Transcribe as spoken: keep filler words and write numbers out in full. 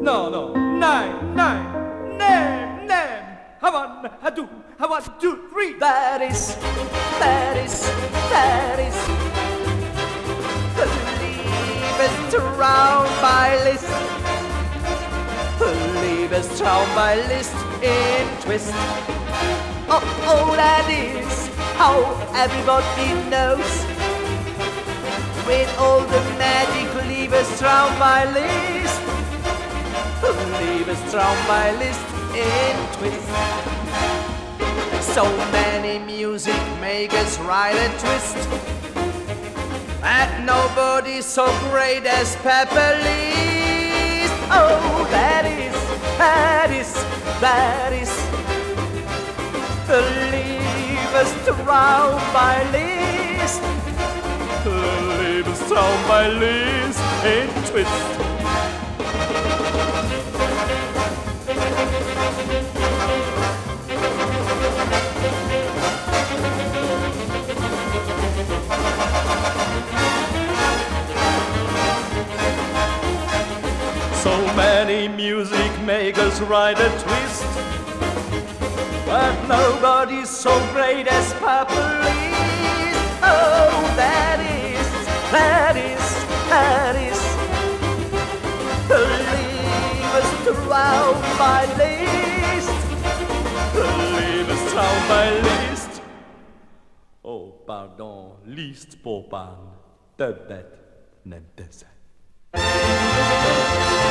No, no. Nine, nine. Name, name. Have one, have two, have one, two, three. That is, that is, that is. Liebes-Traum-by-List. Liebes-Traum-by-List in twist. Oh, oh, that is how everybody knows. With all the magic Liebes-Traum-by-List. Liebes-Traum-by-List in twist. So many music makers write a twist that nobody's so great as Pepper List. Oh, that is, that is, that is the Liebes-Traum-by-List. The Liebes-Traum-by-List in twist. So many music makers write a twist, but nobody's so great as Pepper List. Oh, that is, that is, that is the Liebes-Traum-by-List. The Liebes-Traum-by-List. Oh, pardon, list på pan. Det vet, nem det.